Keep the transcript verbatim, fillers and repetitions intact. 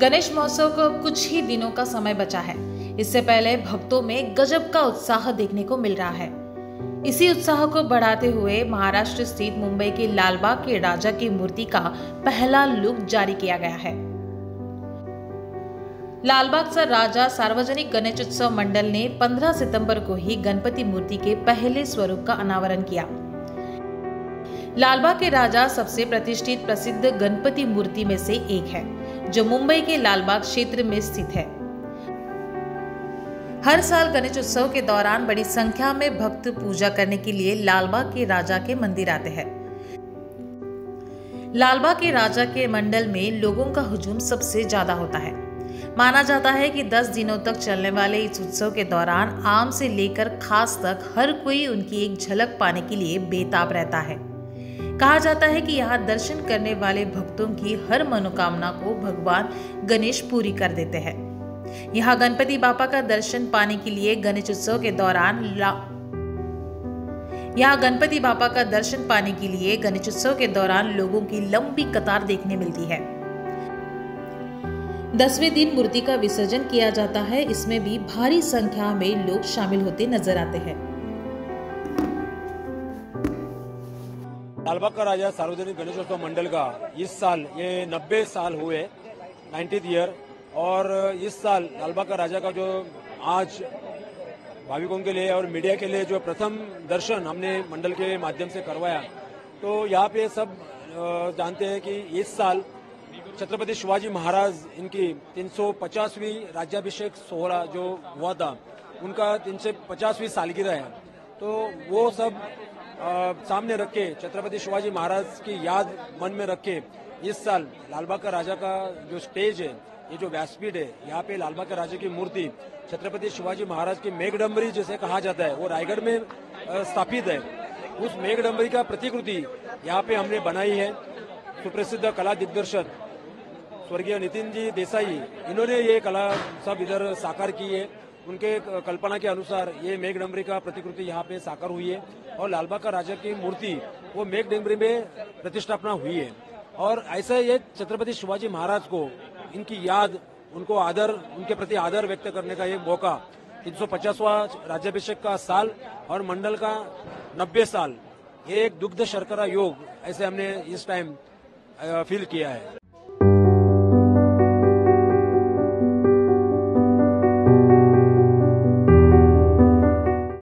गणेश महोत्सव को अब कुछ ही दिनों का समय बचा है। इससे पहले भक्तों में गजब का उत्साह देखने को मिल रहा है। इसी उत्साह को बढ़ाते हुए महाराष्ट्र स्थित मुंबई के लालबाग के राजा की मूर्ति का पहला लुक जारी किया गया है। लालबागचा राजा सार्वजनिक गणेशोत्सव मंडल ने पंद्रह सितंबर को ही गणपति मूर्ति के पहले स्वरूप का अनावरण किया। लालबाग के राजा सबसे प्रतिष्ठित प्रसिद्ध गणपति मूर्ति में से एक है, जो मुंबई के लालबाग क्षेत्र में स्थित है। हर साल गणेश उत्सव के दौरान बड़ी संख्या में भक्त पूजा करने के लिए लालबाग के राजा के मंदिर आते हैं। लालबाग के राजा के मंडल में लोगों का हुजूम सबसे ज्यादा होता है। माना जाता है कि दस दिनों तक चलने वाले इस उत्सव के दौरान आम से लेकर खास तक हर कोई उनकी एक झलक पाने के लिए बेताब रहता है। कहा जाता है कि यहाँ दर्शन करने वाले भक्तों की हर मनोकामना को भगवान गणेश पूरी कर देते हैं। यहाँ गणपति बापा का दर्शन पाने के लिए गणेश उत्सव के दौरान यहाँ गणपति बापा का दर्शन पाने के लिए गणेश उत्सव के दौरान लोगों की लंबी कतार देखने मिलती है। दसवें दिन मूर्ति का विसर्जन किया जाता है। इसमें भी भारी संख्या में लोग शामिल होते नजर आते हैं। लालबाग का राजा सार्वजनिक गणेशोत्सव मंडल का इस साल ये नब्बे साल हुए, नाइन्टीथ ईयर। और इस साल लालबाग का राजा का जो आज भाविकों के लिए और मीडिया के लिए जो प्रथम दर्शन हमने मंडल के माध्यम से करवाया, तो यहाँ पे सब जानते हैं कि इस साल छत्रपति शिवाजी महाराज इनकी तीन सौ पचासवीं राज्याभिषेक सोहरा जो हुआ था, उनका तीन सौ पचासवीं सालगिरह है। तो वो सब आ, सामने रख के छत्रपति शिवाजी महाराज की याद मन में रख के इस साल लालबाग का राजा का जो स्टेज है, ये जो व्यासपीठ है, यहाँ पे लालबाग के राजा की मूर्ति छत्रपति शिवाजी महाराज की मेघडंबरी जिसे कहा जाता है, वो रायगढ़ में स्थापित है। उस मेघडंबरी का प्रतिकृति यहाँ पे हमने बनाई है। सुप्रसिद्ध कला दिग्दर्शक स्वर्गीय नितिन जी देसाई, इन्होंने ये कला सब इधर साकार की है। उनके कल्पना के अनुसार ये मेघडंबरी का प्रतिकृति यहाँ पे साकार हुई है और लालबाग का राजा की मूर्ति वो मेघडंबरी में प्रतिष्ठापना हुई है। और ऐसा ये छत्रपति शिवाजी महाराज को इनकी याद, उनको आदर, उनके प्रति आदर व्यक्त करने का एक मौका, तीन सौ पचासवां राज्याभिषेक का साल और मंडल का नब्बे साल, ये एक दुग्ध शर्करा योग ऐसे हमने इस टाइम फील किया है।